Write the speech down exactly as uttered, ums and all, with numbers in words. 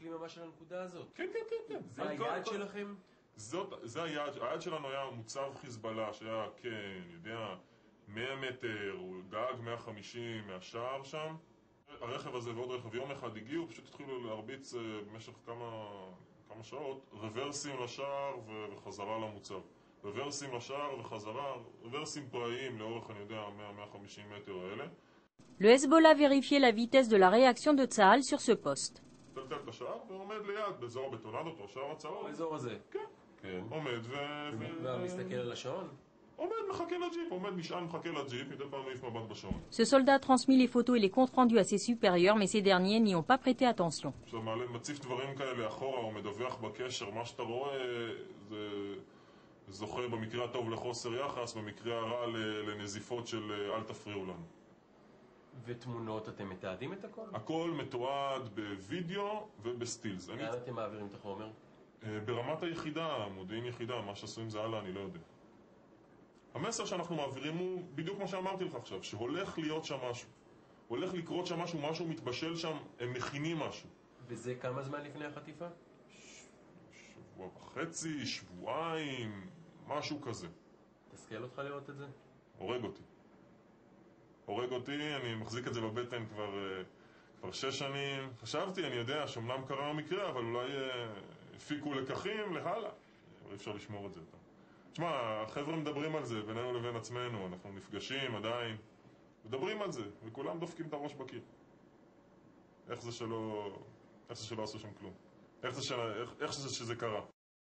מסתכלים ממש על הנקודה הזאת. כן, כן, כן, כן. זה היעד שלכם? זאת, זה היעד, היעד שלנו היה מוצב חיזבאללה, שהיה, כן, אני יודע, מאה מטר, גג מאה וחמישים מהשער שם. הרכב הזה ועוד רכב יום אחד הגיעו, פשוט התחילו להרביץ במשך כמה, כמה שעות, רוורסים לשער וחזרה למוצב. רוורסים לשער וחזרה, רוורסים פראיים לאורך, אני יודע, מאה עד מאה וחמישים מטר האלה. Le Hezbollah vérifiait la vitesse de la réaction de Tsahal sur ce poste. טלטל את השער ועומד ליד, באזור הבטונדות או השער הצהוב. באזור הזה? כן. כן. עומד ו... ומסתכל על השעון? עומד, מחכה לג'יפ, עומד נשען, מחכה לג'יפ, מדי פעם מעיף מבט בשעון. Ce soldat transmit les photos et les comptes rendus à ses supérieurs, mais ces derniers n'y ont pas prêté attention. עכשיו מעלה, מציף דברים כאלה אחורה, או מדווח בקשר, מה שאתה רואה זה זוכה במקרה הטוב לחוסר יחס, במקרה הרע לנזיפות של אל תפריעו לנו. ותמונות, אתם מתעדים את הכל? הכל מתועד בווידאו ובסטילס. לאן אתם מעבירים את החומר? ברמת היחידה, מודיעין יחידה, מה שעשו עם זה הלאה, אני לא יודע. המסר שאנחנו מעבירים הוא בדיוק מה שאמרתי לך עכשיו, שהולך להיות שם משהו. הולך לקרות שם משהו, משהו מתבשל שם, הם מכינים משהו. וזה כמה זמן לפני החטיפה? ש... שבוע וחצי, שבועיים, משהו כזה. תסכל אותך לראות את זה? הורג אותי. הורג אותי, אני מחזיק את זה בבטן כבר, כבר שש שנים. חשבתי, אני יודע, שאומנם קרה המקרה, אבל אולי הפיקו לקחים להלאה. אי אפשר לשמור את זה יותר. תשמע, החבר'ה מדברים על זה בינינו לבין עצמנו, אנחנו נפגשים עדיין, מדברים על זה, וכולם דופקים את הראש בקיר. איך זה שלא, איך זה שלא עשו שם כלום? איך זה, ש... איך, איך זה שזה קרה?